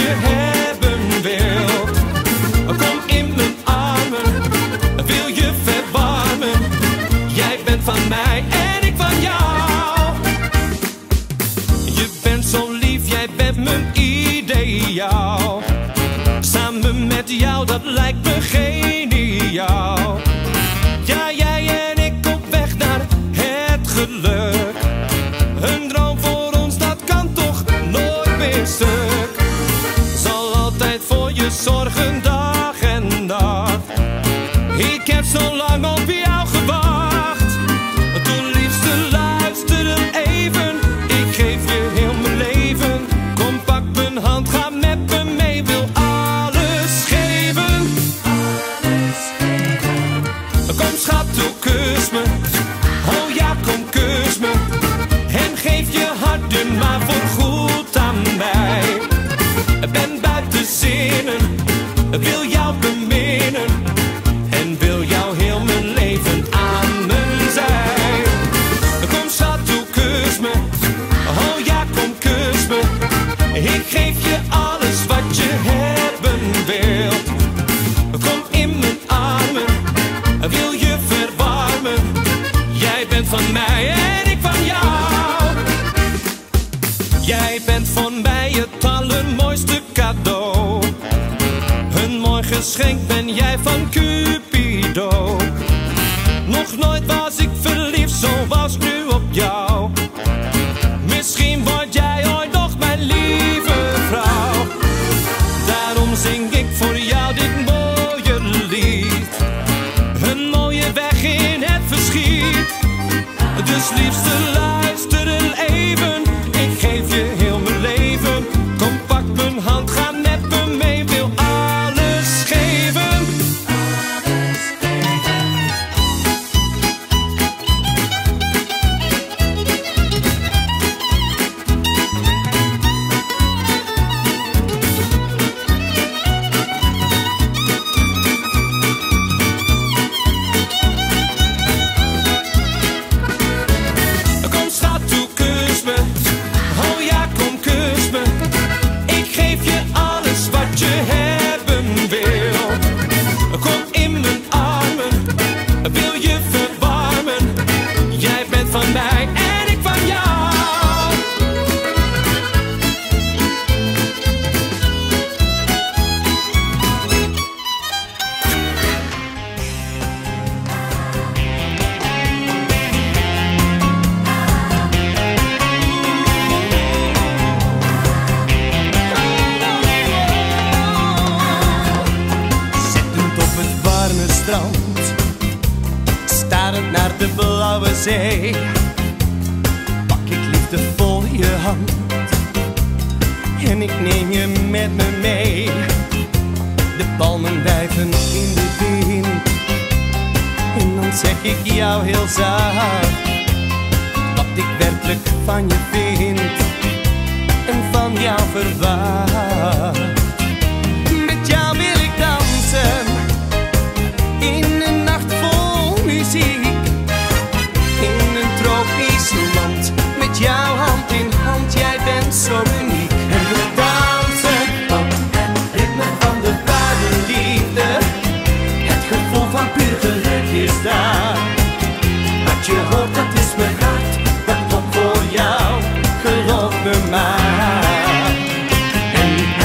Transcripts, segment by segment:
je hebben wilt. Kom in mijn armen, wil je verwarmen. Jij bent van mij en ik van jou. Je bent zo lief, jij bent mijn ideaal. Samen met jou, dat lijkt me geniaal. Ja, jij en ik op weg naar het geluk. Een droom voor ons, dat kan toch nooit meer stuk. Zal altijd voor je zorgen, dag en nacht. Ik heb zo lang op jou gewacht. Doe liefste, luister even. Ik geef je heel mijn leven. Kom, pak mijn hand, ga met me mee. Wil alles geven. Kom schat, toe kus me. Oh ja, kom kus me. En geef je hart maar voor goed aan mij. Ben buiten zinnen, wil jou beminnen. En wil jou heel mijn leven aan mijn zij. Kom schat, toe kus me. Oh ja, kom kus me. Ik geef je alles wat je hebben wilt. Kom in mijn armen, wil je verwarmen. Jij bent van mij en ik van jou. Jij bent voor mij het allermooiste cadeau. Een mooi geschenk ben jij van Cupido. Nog nooit was ik verliefd zoals nu op jou. Misschien word jij ooit nog mijn lieve vrouw. Daarom zing ik voor jou dit mooie lied. Een mooie weg in het verschiet. Dus liefste, luister even. Ik geef je heel mijn leven. Kom, pak mijn hand, ga met me mee. Wil alles geven. Kom schat, toe kus me. Oh ja, kom kus me. Ik geef je alles wat je hebben wil. Kom in mijn armen, wil je verwarmen. Jij bent van mij en ik van jou. Zittend op het warme strand, starend naar de blauwe zee, pak ik liefdevol je hand en ik neem je met me mee. De palmen wuiven in de wind en dan zeg ik jou heel zacht wat ik werkelijk van je vind en van jou verwacht. Met jou wil ik dansen in een nacht vol muziek. In een tropisch land, met jou hand in hand, jij bent zo uniek. En we dansen op het ritme van de ware liefde. Het gevoel van puur geluk is daar. Wat je hoort, dat is mijn hart, dat klopt voor jou, geloof me maar. En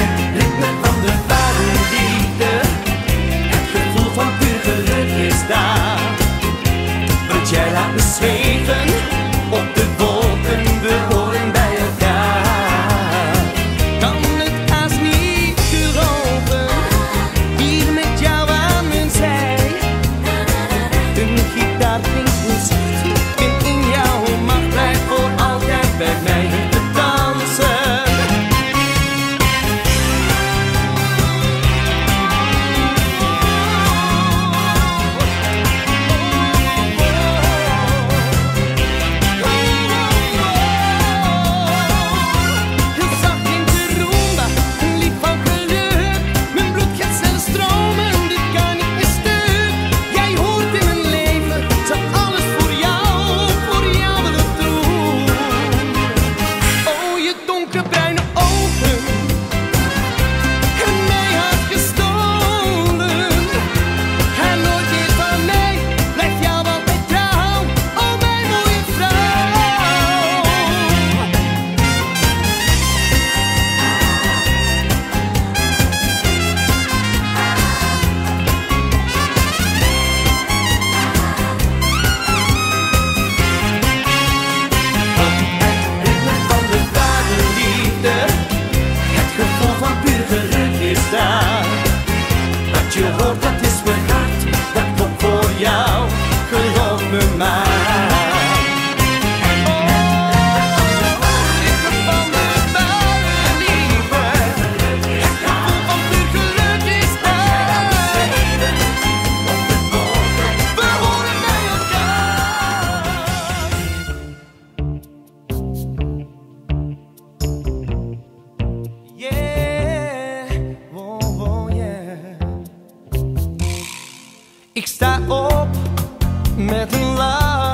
Ik sta op met een lach,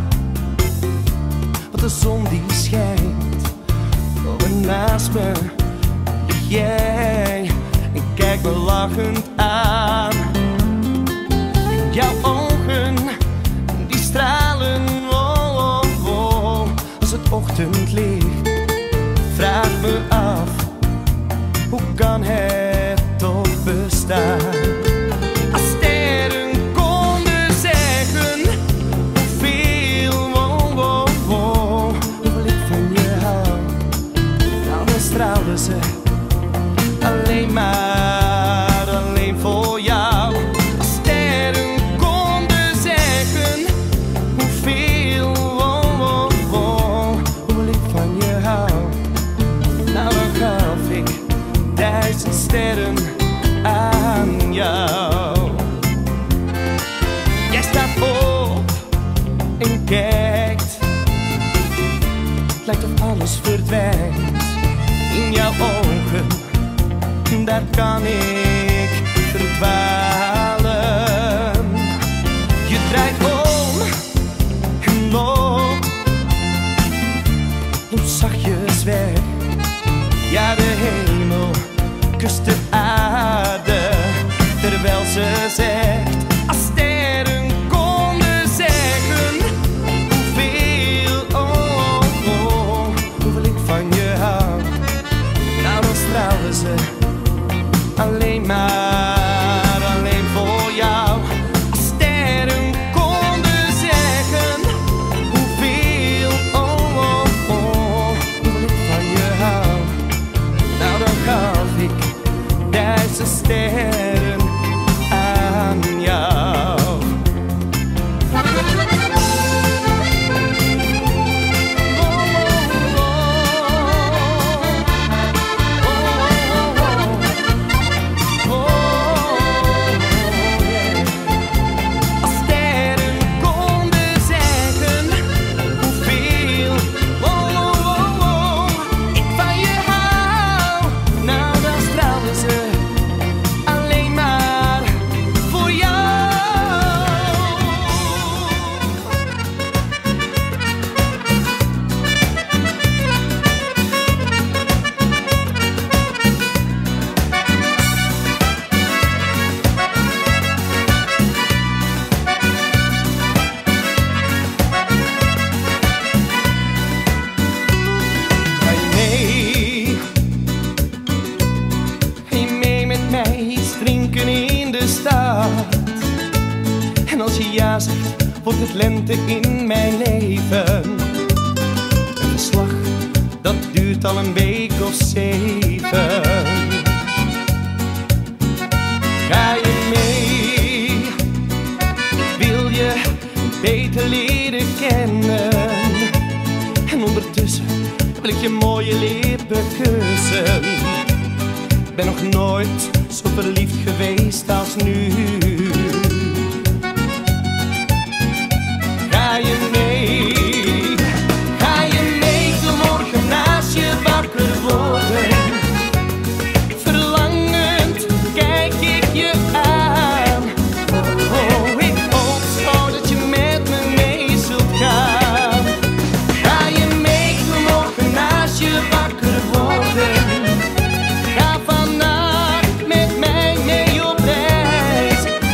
want de zon die schijnt. Oh, en naast me lig jij en kijk me lachend aan. En jouw ogen die stralen, oh, oh, oh, als het ochtendlicht. Vraag me af, hoe kan het toch bestaan? Als sterren konden zeggen hoeveel, oh, oh, oh, hoeveel ik van je hou, nou dan straalden ze alleen maar, alleen voor jou. Als sterren konden zeggen hoeveel, oh, oh, oh, hoeveel ik van je hou, nou dan gaf ik 1000 sterren aan jou. Jij staat op en kijkt, het lijkt of alles verdwijnt in jouw ogen. Daar kan ik verdwalen. Je draait om en loopt zachtjes weg. Ja, de hemel kust de aarde, terwijl ze zegt, als sterren konden zeggen hoeveel, oh, oh, oh, hoeveel ik van je hou, nou dan straalden ze alleen maar, alleen voor jou. Als sterren konden zeggen hoeveel, oh, oh, oh, hoeveel ik van je hou, nou dan gaf ik 1000 sterren aan jou. En als je ja zegt, wordt het lente in mijn leven. Een verslag, dat duurt al een week of 7. Ga je mee? Ik wil je beter leren kennen. En ondertussen wil ik je mooie lippen kussen. Ik ben nog nooit zo verliefd geweest als nu. Ga je mee? Ga je mee tot morgen naast je wakker worden? Verlangend kijk ik je aan. Oh, ik hoop zo dat je met me mee zult gaan. Ga je mee tot morgen naast je wakker worden? Ga vannacht met mij mee op reis.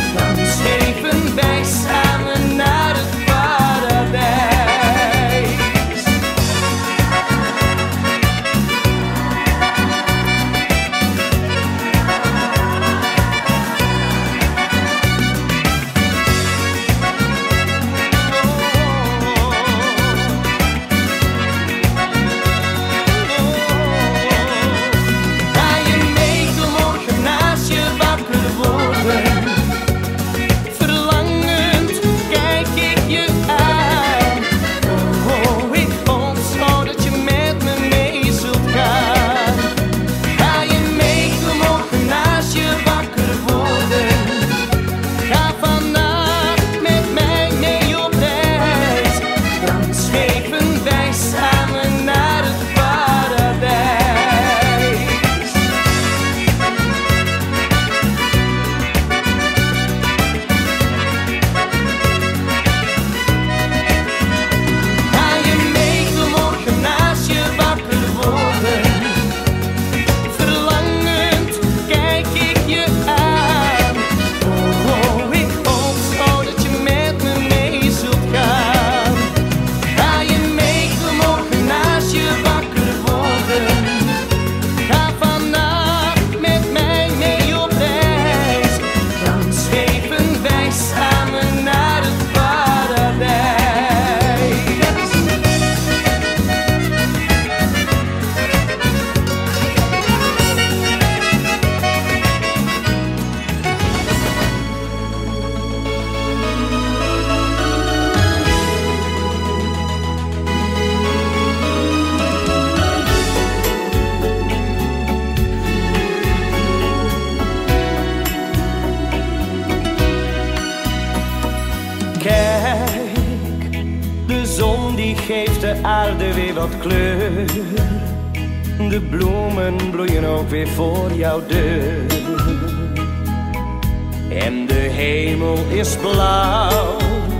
geeft de aarde weer wat kleur. De bloemen bloeien ook weer voor jouw deur. En de hemel is blauw.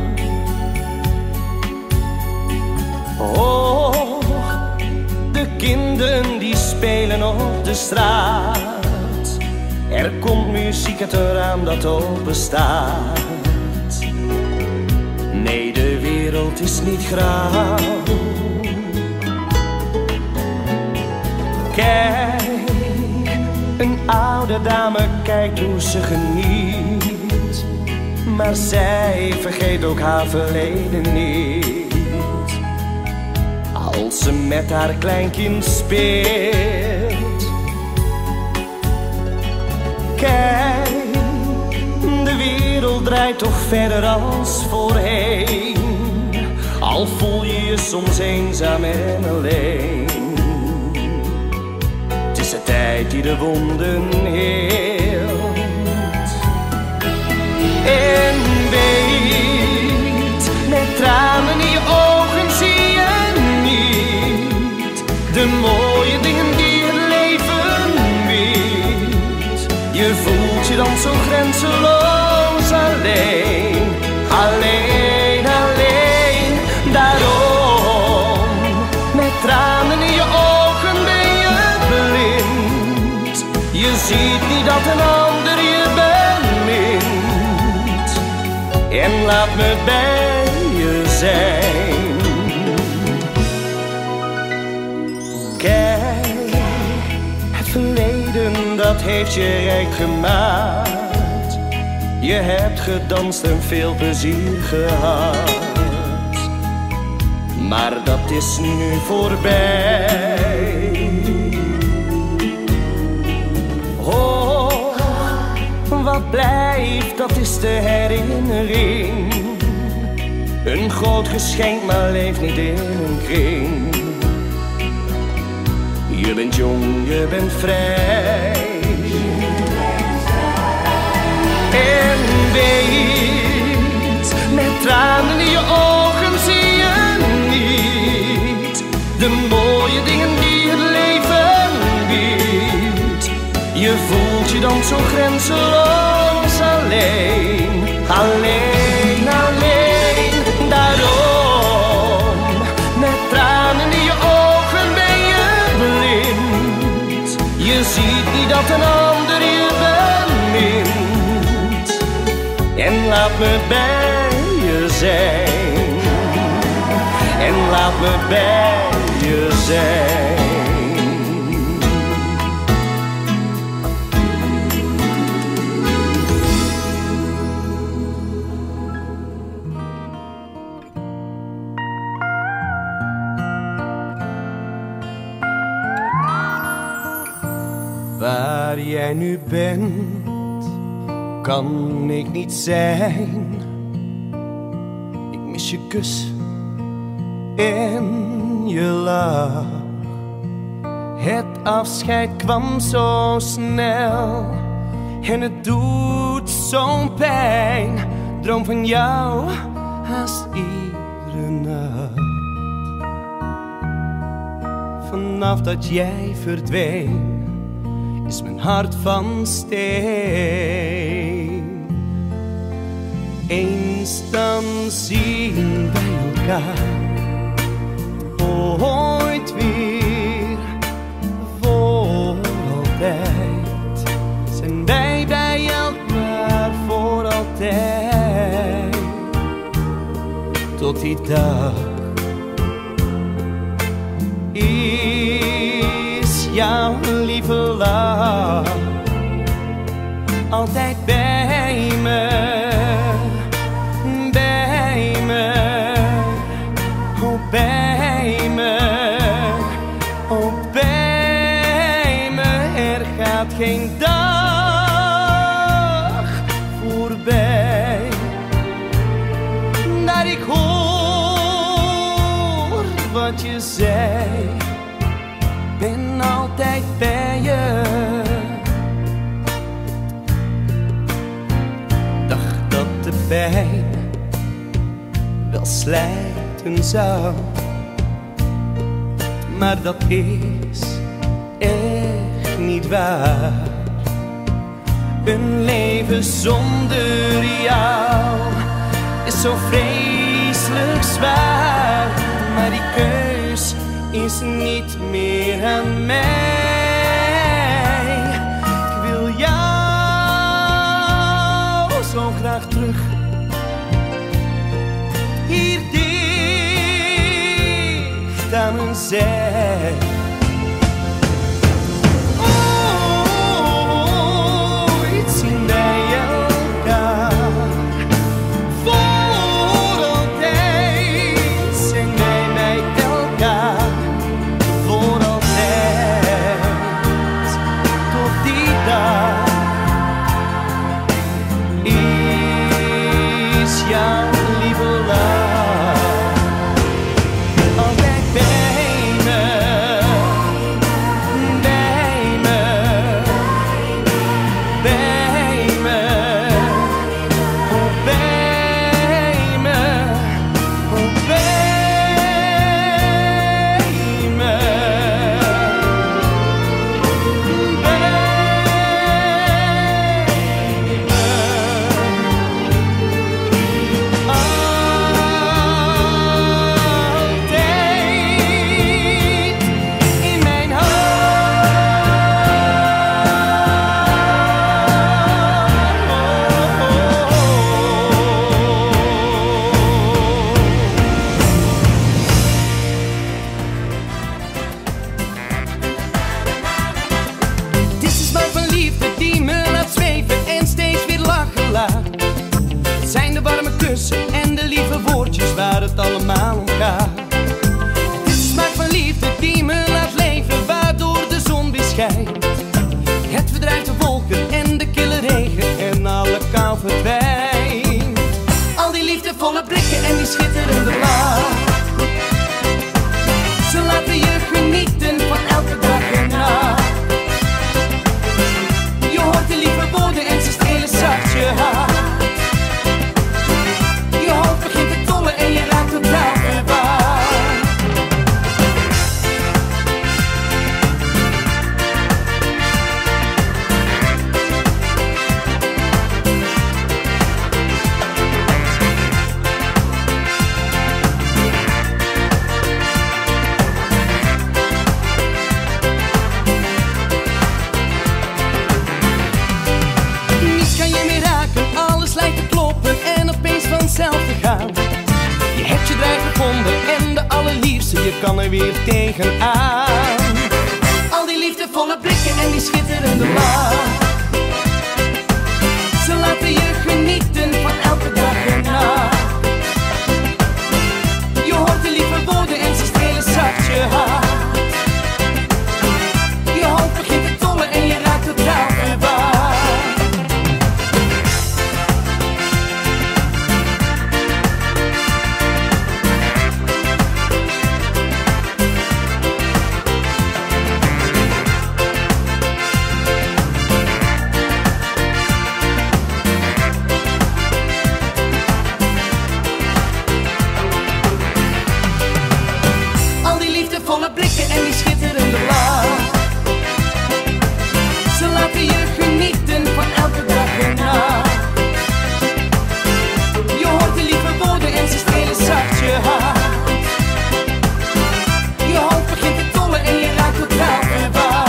Oh, de kinderen die spelen op de straat. Er komt muziek uit een raam dat open staat. Nee, de wereld is niet grauw. Kijk, een oude dame kijkt hoe ze geniet. Maar zij vergeet ook haar verleden niet. Als ze met haar kleinkind speelt. Kijk, de wereld draait toch verder als voorheen. Al voel je je soms eenzaam en alleen. Het is de tijd die de wonden heelt. En weet, met tranen in je ogen zie je niet de mooie dingen die het leven biedt. Je voelt je dan zo grenzeloos alleen. Alleen, alleen, daarom. Met tranen in je ogen ben je blind. Je ziet niet dat een ander je bemint. En laat me bij je zijn. Kijk, het verleden dat heeft je rijk gemaakt. Je hebt gedanst en veel plezier gehad. Maar dat is nu voorbij. Oh, wat blijft, dat is de herinnering. Een groot geschenk, maar leeft niet in een kring. Je bent jong, je bent vrij. En weet, met tranen in je ogen zie je niet de mooie dingen die het leven biedt. Je voelt je dan zo grenzeloos alleen. Alleen, alleen, daarom. Met tranen in je ogen ben je blind. Je ziet niet dat een ander je bemint. En laat me bij je zijn. En laat me bij je zijn. Waar jij nu bent, kan ik niet zijn. Ik mis je kus en je lach. Het afscheid kwam zo snel en het doet zo'n pijn. Droom van jou haast iedere nacht. Vanaf dat jij verdween is mijn hart van steen. Eens dan zien wij elkaar ooit weer. Voor altijd zijn wij bij elkaar voor altijd. Tot die dag is jouw lieve lach altijd bij me, bij me, oh bij me, oh bij me. Er gaat geen dag voorbij dat ik hoor wat je zei. Ben altijd bij je. Dacht dat de pijn wel slijten zou, maar dat is echt niet waar. Een leven zonder jou is zo vreselijk zwaar, maar die keus is niet meer aan mij. Ik wil jou zo graag terug, hier dicht aan mijn zij. En de lieve woordjes waar het allemaal om gaat. Het is de smaak van liefde die me laat leven, waardoor de zon weer schijnt. Het verdrijft de wolken en de kille regen en alle kou verdwijnt. Al die liefdevolle blikken en die schitterende lach, ze laten je genieten van elke dag en nacht. Je hoort de lieve woorden en ze strelen zacht je hart. Je hebt je draai gevonden en de allerliefste, je kan er weer tegenaan. Al die liefdevolle blikken en die schitterende lach, ze laten je genieten van elke dag en nacht. Je hoort de lieve woorden en ze strelen zacht je hart. Je hoofd begint te tollen en je raakt het trouw verwaard. Volle blikken en die schitterende lach, ze laten je genieten van elke dag en nacht. Je hoort de lieve woorden en ze strelen zacht je hart. Je hoofd begint te tollen en je raakt het trouw verwaard.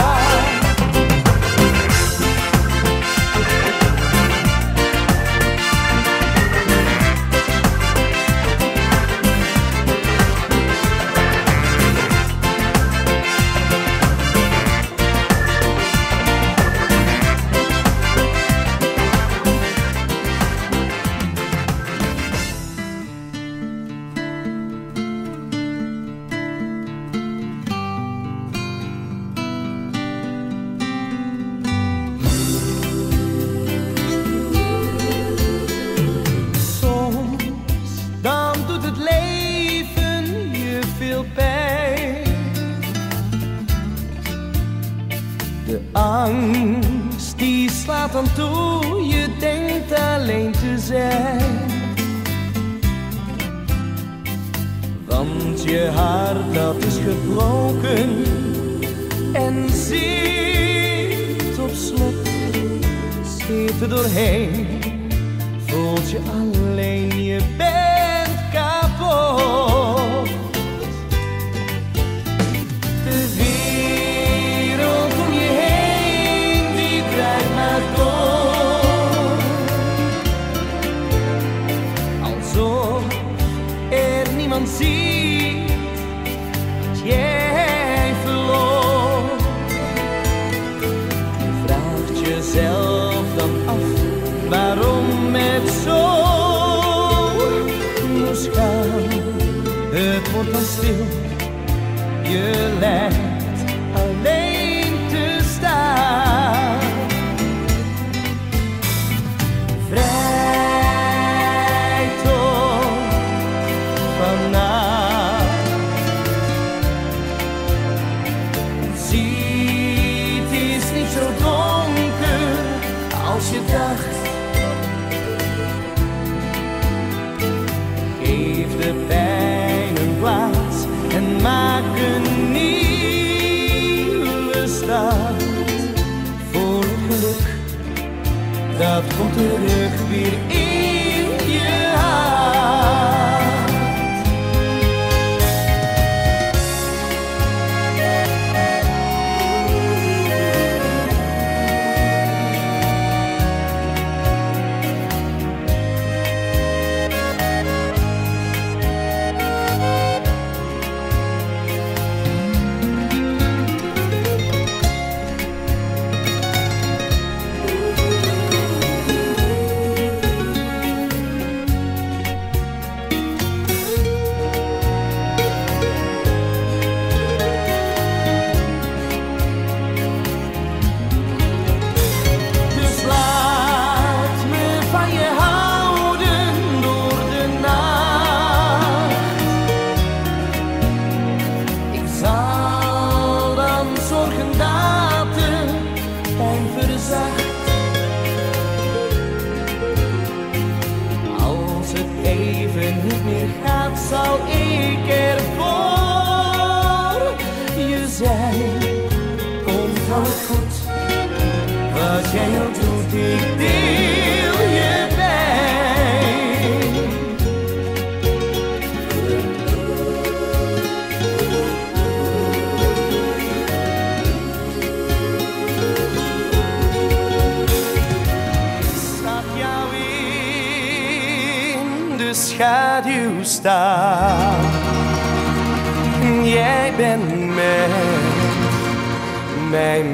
De angst die slaat dan toe, je denkt alleen te zijn. Want je hart dat is gebroken en zit op slot. Zit er doorheen, voelt je alleen, je bent kapot. De wereld om je heen, die draait maar door. Alsof er niemand ziet dat jij verloor. Je vraagt jezelf dan af waarom het zo moest gaan. Het wordt dan stil, je lijkt alleen te staan. Vrij toch vannacht. Zie, het is niet zo donker als je dacht. Geef de pijn een plaats en maak een nieuwe start. Voor geluk, dat komt terug weer in je hart. Als het even niet meer gaat, zal ik er voor je zijn. Komt alles goed, wat jij ook doet, ik deel je pijn. Schaduw staan. Jij bent met mij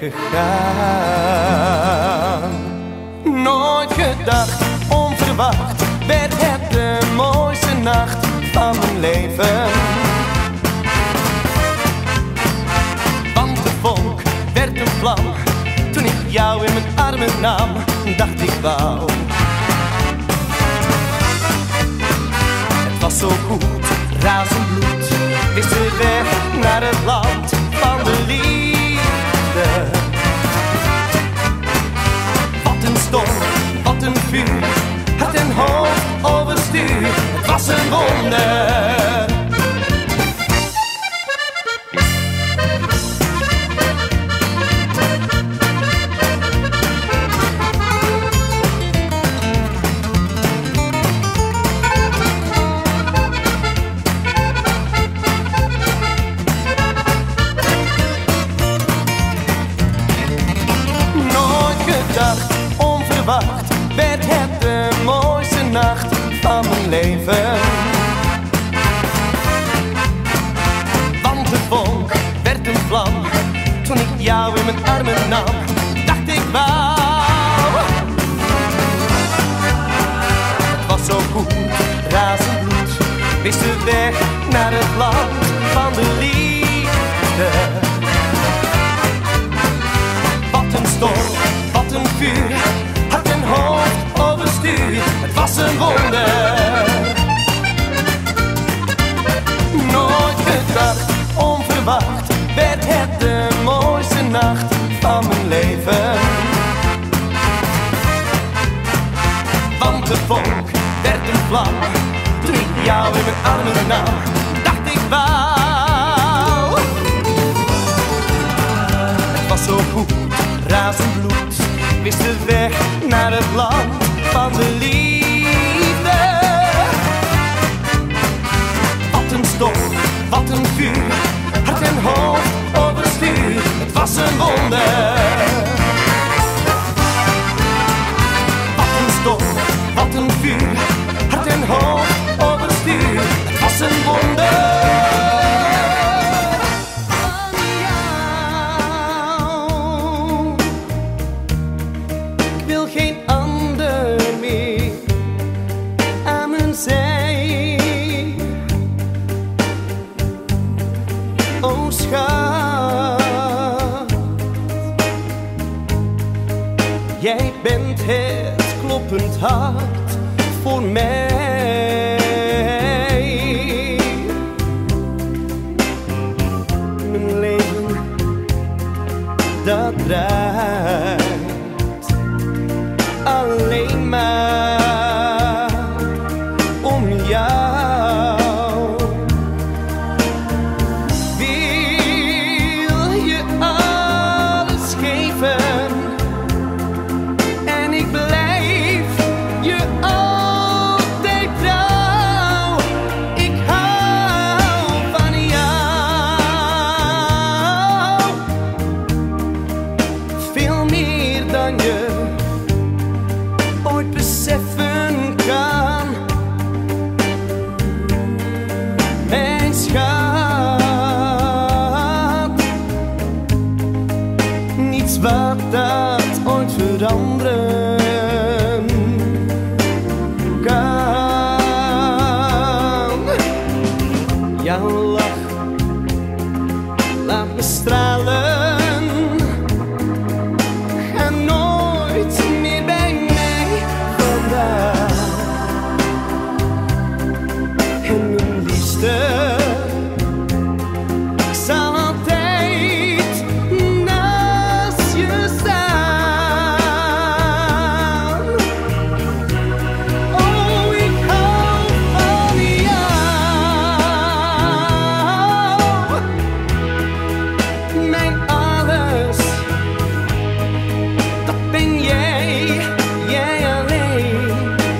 meegegaan. Nooit gedacht, onverwacht, werd het de mooiste nacht van mijn leven. Want de vonk werd een vlam toen ik jou in mijn armen nam. Dacht ik wauw. Was zo goed, razend bloed, wist de weg naar het land van de liefde. Wat een storm, wat een vuur, hart en hoofd overstuur, het was een wonder. Onverwacht werd het de mooiste nacht van mijn leven. Want de vonk werd een vlam toen ik jou in mijn armen nam. Dacht ik wauw. Het was zo goed, razend bloed, wist de weg naar het land van de liefde. Wat een storm, wat een vuur, hart en hoofd overstuur, het was een wonder. Nooit gedacht, onverwacht, werd het de mooiste nacht van mijn leven. Want de vonk werd een vlam toen ik jou in mijn armen nam. ik wou. Het was zo goed, razend bloed, wist de weg naar het land van de liefde. Wat een stof, wat een vuur, hart en hoofd overstuur, het was een wonder. Wat een stof, wat een vuur, hart en hoofd overstuur, het was een wonder. Ik wil geen ander meer aan mijn zij. Oh schat, jij bent het kloppend hart voor mij. Mijn leven, dat draait alleen maar om jou. Wil je alles geven en ik blijf je altijd trouw. Ik hou van jou, veel meer dan je ooit beseffen kan. Mijn schat, niets wat dat ooit veranderen kan. Jouw lach laat me stralen. Ga nooit meer bij mij vandaan. En mijn liefste, ik zal altijd naast je staan. Oh, ik hou van jou, mijn alles, dat ben jij, jij alleen.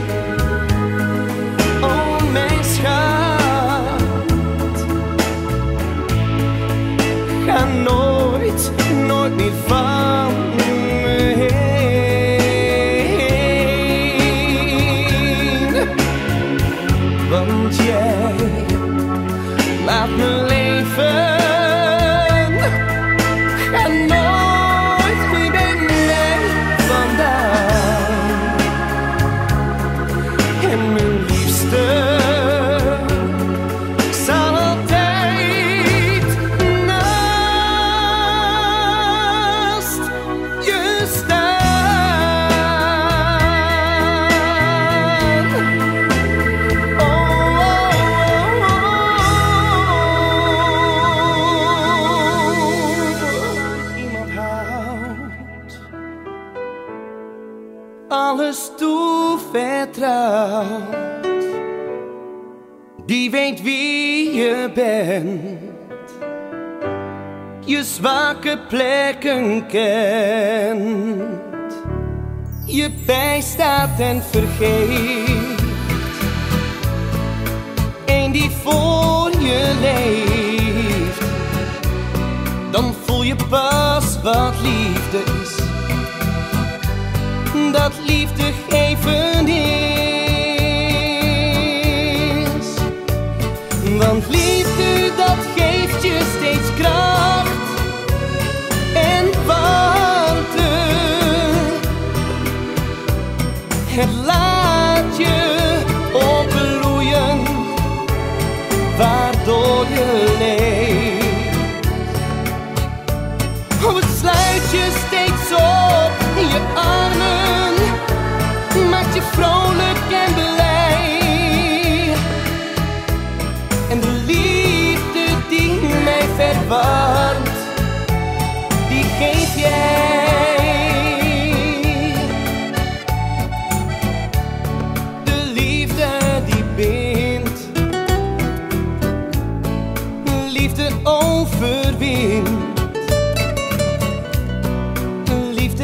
Oh, mijn schat, ga nooit, nooit meer van me heen. Want jij laat me leven. Ga nooit meer bij mij vandaan. En mijn liefste, ik zal altijd naast je staan. Oh, iemand houdt, alles toevertrouwt, die weet wie je bent, je zwakke plekken kent, je bijstaat en vergeet. Eén die voor je leeft, dan voel je pas wat liefde is. Dat liefde geven is. Want liefde, dat geeft je steeds kracht en warmte. Het laat je opbloeien, waardoor je leeft. Oh, het sluit je steeds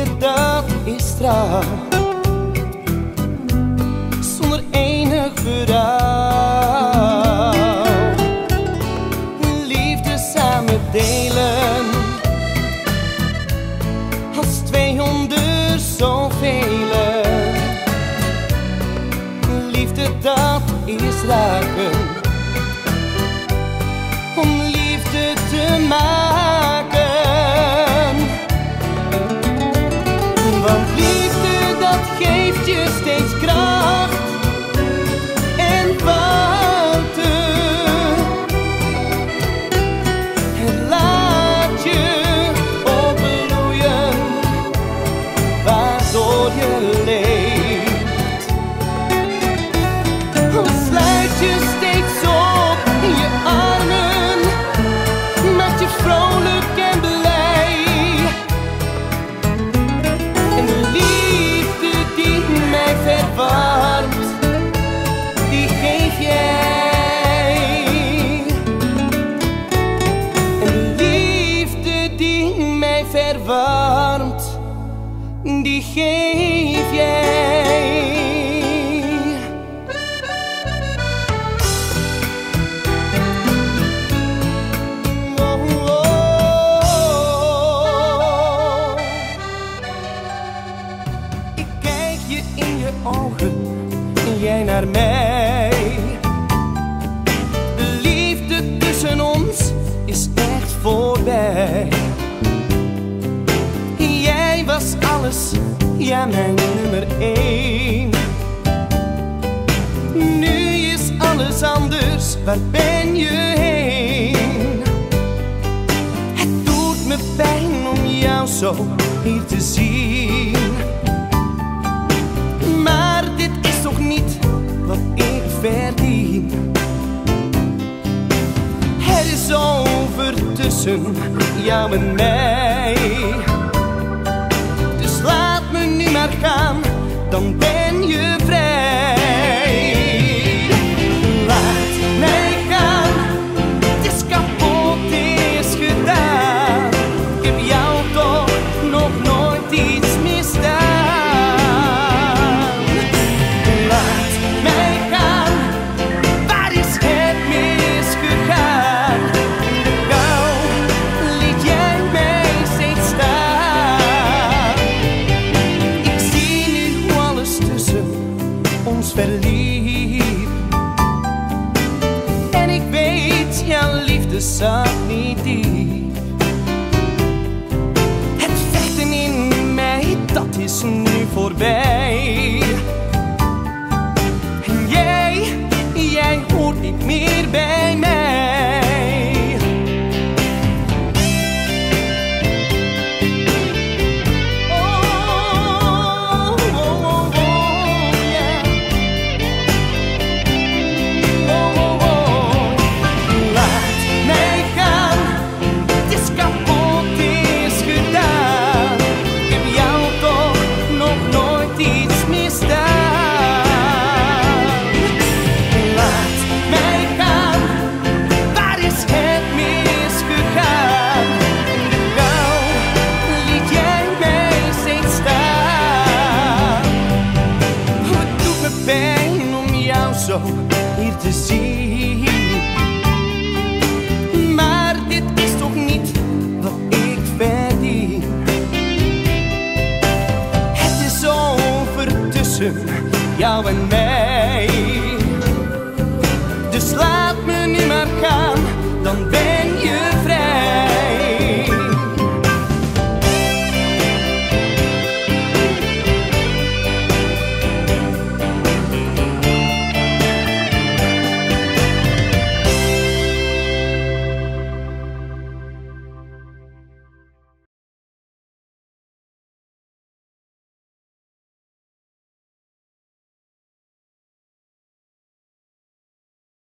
dat is trouw. Zonder enig berouw. Liefde samen delen. Als 200 zoveel. Liefde dat is raken. Om liefde te maken. Want liefde dat geeft je steeds kracht en warmte. Het laat je opbloeien, waardoor je leeft. Sluit je steeds op in je armen, maakt je vrolijk en blij. En de liefde die mij verwarmt, die geef jij. En de liefde die mij verwarmt, die geef jij. En jij naar mij. De liefde tussen ons is echt voorbij. Jij was alles, ja mijn nummer 1. Nu is alles anders, waar ben je heen? Het doet me pijn om jou zo hier te zien. Maar dit is toch niet wat ik verdien. Het is over tussen jou en mij. Dus laat me nu maar gaan, dan ben je vrij. Laat mij gaan, het is kapot, het is gedaan. Ik heb jou toch nog nooit iets misdaan. Verliep. En ik weet, jouw liefde zat niet diep. Het vechten in mij, dat is nu voorbij. En jij hoort niet meer bij mij. Zo hier te zien. Maar dit is toch niet wat ik verdien. Het is over tussen jou en mij. Dus laat me nu maar gaan, dan ben